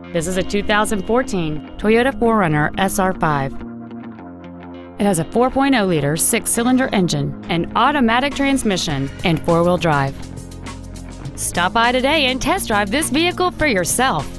This is a 2014 Toyota 4Runner SR5. It has a 4.0-liter six-cylinder engine, an automatic transmission, and four-wheel drive. Stop by today and test drive this vehicle for yourself.